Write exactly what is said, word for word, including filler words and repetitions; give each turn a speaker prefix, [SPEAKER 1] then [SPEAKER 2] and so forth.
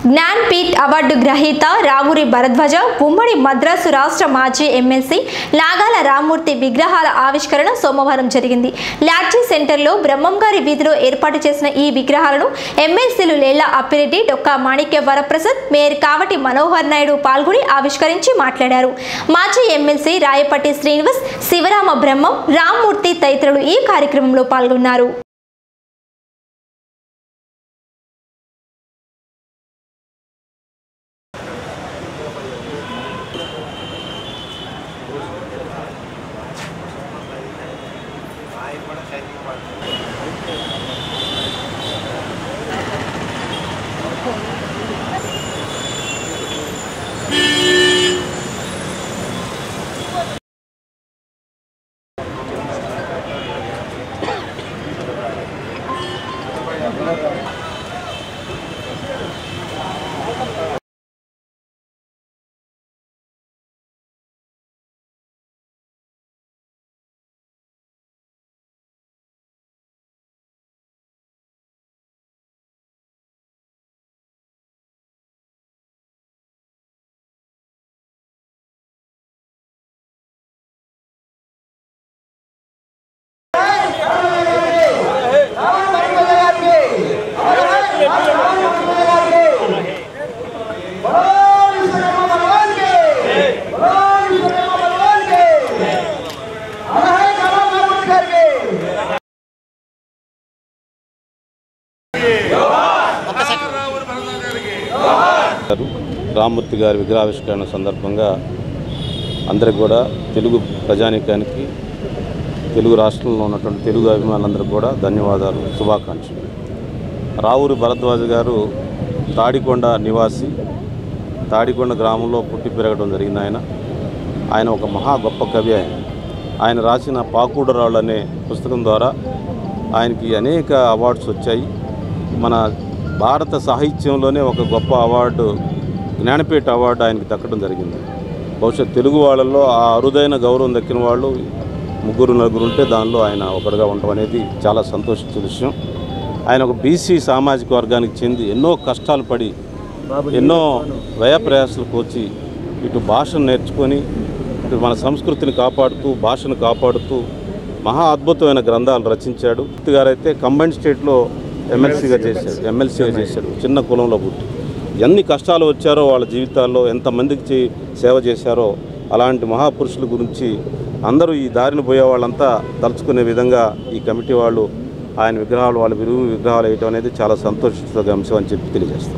[SPEAKER 1] Jnanpith award గ్రహీత రావూరి భరద్వాజ ఉమ్మడి మద్రాసు రాష్ట్ర మాజీ ఎమ్మెల్సీ లాగాల రామ్మూర్తి విగ్రహాల ఆవిష్కరణ సోమవారం జరిగింది. లాడ్జీ సెంటర్లో బ్రహ్మంగారి వీధిలో ఏర్పాటు చేసిన ఈ విగ్రహాలను ఎమ్మెల్సీలు లేళ్ల అప్పిరెడ్డి, డొక్కా మాణిక్య వరప్రసాద్, మేయర్ కావటి మనోహర్ నాయుడు పాల్గొని ఆవిష్కరించి మాట్లాడారు. మాజీ ఎమ్మెల్సీ రాయపట్టి శ్రీనివాస్, శివరామ బ్రహ్మం, రామ్మూర్తి తదితరులు ఈ కార్యక్రమంలో పాల్గొన్నారు.
[SPEAKER 2] రామ్మూర్తి గారి విగ్రహావిష్కరణ సందర్భంగా అందరికి కూడా తెలుగు ప్రజానీకానికి, తెలుగు రాష్ట్రంలో ఉన్నటువంటి తెలుగు అభిమానులందరికీ కూడా ధన్యవాదాలు, శుభాకాంక్షలు. రావూరి భరద్వాజ గారు తాడికొండ నివాసి, తాడికొండ గ్రామంలో పుట్టి పెరగడం జరిగింది. ఆయన ఆయన ఒక మహా గొప్ప కవి. ఆయన ఆయన రాసిన పాకూడరాళ్ళు అనే పుస్తకం ద్వారా ఆయనకి అనేక అవార్డ్స్ వచ్చాయి. మన భారత సాహిత్యంలోనే ఒక గొప్ప అవార్డు, జ్ఞానపీఠ అవార్డు ఆయనకి దక్కడం జరిగింది. బహుశా తెలుగు వాళ్ళల్లో ఆ అరుదైన గౌరవం దక్కిన వాళ్ళు ముగ్గురు నలుగురు ఉంటే దానిలో ఆయన ఒకటిగా ఉండడం అనేది చాలా సంతోషించే విషయం. ఆయన ఒక బీసీ సామాజిక వర్గానికి చెంది ఎన్నో కష్టాలు పడి, ఎన్నో వ్యయప్రయాసాలు కోర్చి ఇటు భాషను నేర్చుకొని ఇటు మన సంస్కృతిని కాపాడుతూ, భాషను కాపాడుతూ మహా అద్భుతమైన గ్రంథాలు రచించాడు. గారైతే కంబైన్డ్ స్టేట్లో ఎమ్మెల్సీగా చేశాడు ఎమ్మెల్సీగా చేశాడు చిన్న కులంలో పుట్టి ఎన్ని కష్టాలు వచ్చారో వాళ్ళ జీవితాల్లో, ఎంతమందికి సేవ చేశారో అలాంటి మహాపురుషుల గురించి అందరూ ఈ దారిని పోయే వాళ్ళంతా తలుచుకునే విధంగా ఈ కమిటీ వాళ్ళు ఆయన విగ్రహాలు, వాళ్ళ విలువ విగ్రహాలు వేయటం అనేది చాలా సంతోషించదగ్గ అంశం అని చెప్పి తెలియజేస్తారు.